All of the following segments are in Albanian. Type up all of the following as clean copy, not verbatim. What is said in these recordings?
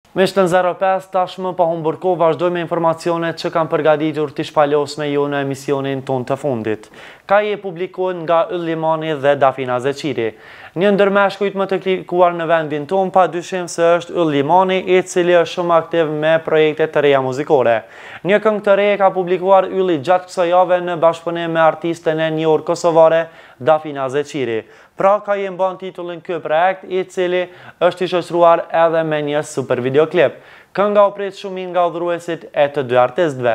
Miqtë në 05 tashmë pa humbur kohë vazhdojmë me informacionet që kam përgatitur t'i shpalosme ju në emisionin ton të fundit. Ka je publikuar nga Yll Limani dhe Dafina Zeqiri. Një ndër meshkujt më të klikuar në vendin ton pa dyshim se është Yll Limani, i cili është shumë aktiv me projekte të reja muzikore. Një këngë të re ka publikuar Ylli gjatë kësaj jave në bashkëpunim me artisten e njohur kosovare Dafina Zeqiri. Pra ka je mban titullin ky projekt, i cili është i shoqëruar edhe me një super videoklip. Kënga u prit shumin nga udhëruesit e të dy artistëve.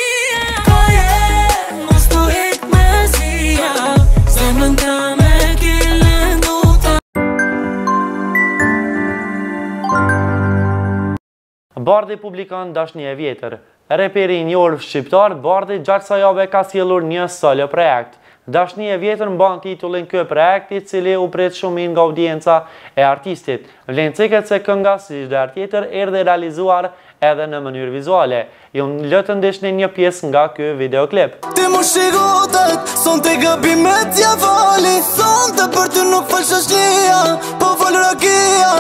Bardhi publikon Dashni e vjetër. Reperi i njohur shqiptar Bardhi gjatë kësaj jave ka sjellur një solo projekt. Dashni e vjetër mban titullin ky projekt, i cili u prit shumin nga audienca e artistit. Vlen ceket se kënga si çdo herë tjetër erdhi realizuar edhe në mënyrë vizuale. Ju lë të ndeshni një pjesë nga ky videoklip. Ti më shikotat, son të gabimet ja fali, son të për ty nuk fal shoqëria, po fal rakia.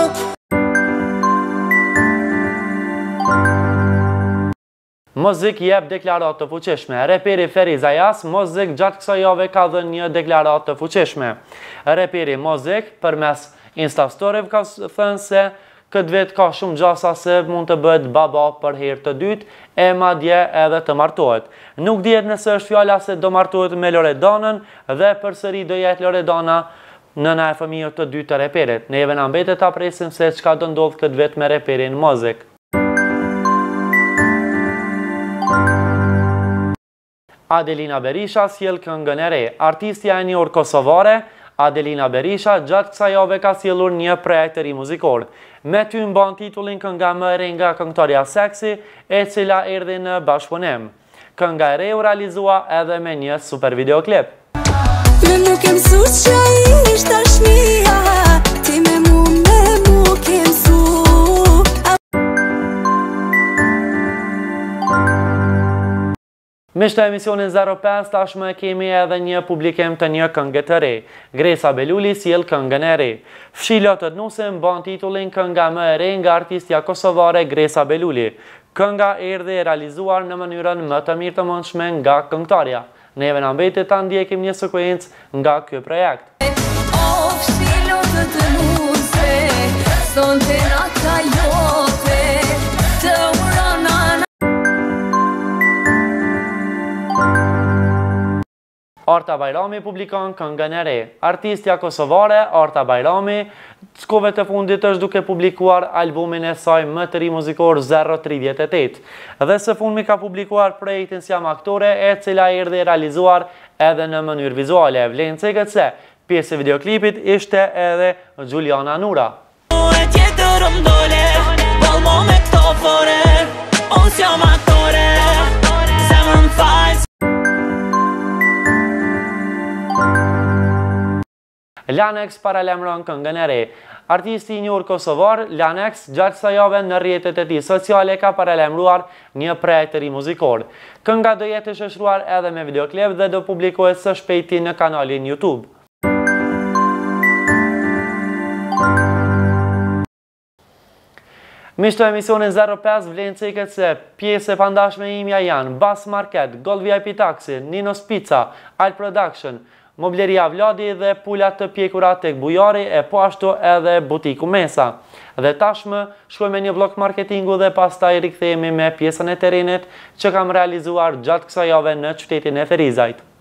Mozik jep deklaratë të fuqishme. Reperi Feriz Ajas, Mozik gjatë kësaj jave ka dhënë një deklaratë të fuqishme. Reperi Mozik përmes Instastoryve ka thënë se këtë vit ka shumë gjasa se mund të bëhet baba për herë të dytë e madje edhe të martohet. Nuk dihet nëse është fjala se do martohet me Loredanën dhe përsëri do jetë Loredana nëna e fëmijës të dytë të reperit. Neve na mbetet ta presim se çka do ndodh këtë vit me reperin Mozik. Adelina Berisha sjell këngën e re. Artistja e njohur kosovare Adelina Berisha gjatë kësaj jave ka sjellur një projekt të ri muzikor. Me ty mban titullin kënga më e re nga këngëtarja Seksi, e cila erdhi në bashkëpunim. Kënga e re u realizua edhe me një super videoklip. Nuk kem sus që ishtë dashnia, ti me mu kem su. Miqtë e emisionin 05 tashmë kemi edhe një publikim të një këngë të re. Gresa Beluli sjell këngën e re. Fshila të Dnuse mban titullin kënga më e re nga artistja kosovare Gresa Beluli. Kënga erdhi e realizuar në mënyrën më të mirë të mundshme nga këngëtarja. Neve na mbetet ta ndjekim një sekuencë nga ky projekt. O fshilo të Dnuse, sonte nata jote, të urona. Arta Bajrami publikon këngën e re. Artistja kosovare Arta Bajrami shkove të fundit është duke publikuar albumin e saj më të ri muzikor 038. Dhe së fundmi ka publikuar projektin si jam aktore, e cila erdhi realizuar edhe në mënyrë vizuale. Vlen ceket se pjesë e videoklipit ishte edhe Gjuliana Nura. Lanex paralemron këngën e re. Artisti i njohur kosovar Lanex gjatë kësaj jave në rrjetet e tij sociale ka paralemruar një projekt të ri muzikor. Kënga do jetë e shoqëruar edhe me videoklip dhe do publikohet së shpejti në kanalin YouTube. Miqtë e emisionin 05 vlen ceket se pjesë e pandashme imja janë Bas Market, Gold VIP Taxi, Ninos Pizza, Al Production, Mobleria Vladi dhe pulat të pjekura tek Bujari e po ashtu edhe butiku Mesa. Dhe tashmë shkojmë një blok marketingu dhe pastaj rikthehemi me pjesën e terrenit që kam realizuar gjatë kësaj jave në qytetin e Ferizajt.